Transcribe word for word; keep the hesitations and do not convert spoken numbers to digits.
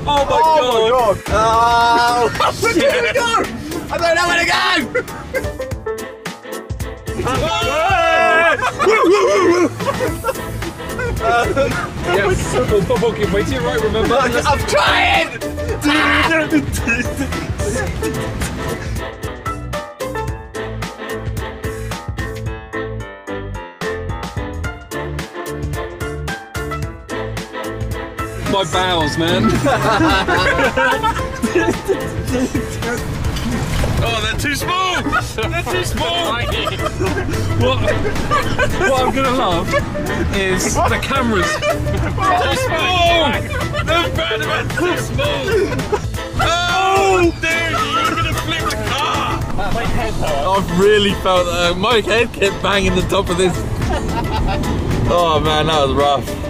Oh my oh god! My god. Oh! Where did you go? I don't know where to go! Yes, football give way to your right, remember? I'm trying! My bowels, man. Oh, they're too small! They're too small! What, what I'm gonna love is the cameras. Too small! They're bad, man, too small! Oh, dude, you're gonna flip the car! My head hurt. I've really felt that. My head kept banging the top of this. Oh man, that was rough.